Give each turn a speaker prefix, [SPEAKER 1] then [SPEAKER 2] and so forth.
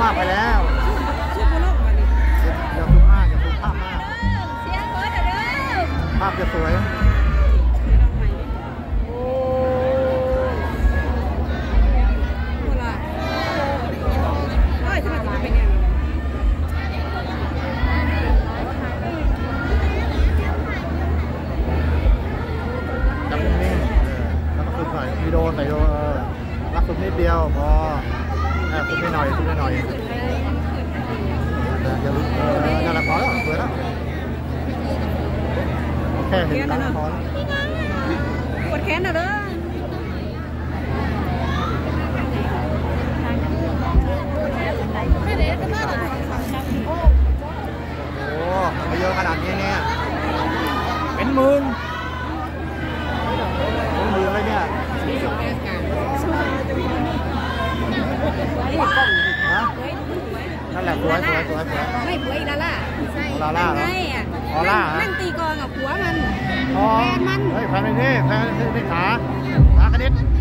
[SPEAKER 1] ากไปแล้ว
[SPEAKER 2] ชุบโลกมาดิ
[SPEAKER 1] อย่าฟุ้งมากอย่าฟุ้งภาพมาก
[SPEAKER 3] เสียงเบิร์ดเด้อ
[SPEAKER 1] ภาพจะสวยวิดีโอใส่ดูรักสุดนิดเดียวพอสุดนิดหน่อยสุดนิดหน่อยอย่าลืมนั่นแหละพอแล้วสวยแล้วแค่เห็นตั้งพอแล้ว
[SPEAKER 2] ปวดแขนนะเด้อ
[SPEAKER 1] โอ้ไปเยอะขนาดนี้เนี่ยเป็นหมื่นเลยเนี่ยนั่นแหละสวยไม่ผัว
[SPEAKER 2] อีกแล้วล่ะ
[SPEAKER 1] ลาล่า
[SPEAKER 2] นั่งตีกองกับผัวมัน
[SPEAKER 1] แฟนมันเฮ้ยแฟนนี่แฟนที่ขาคณิต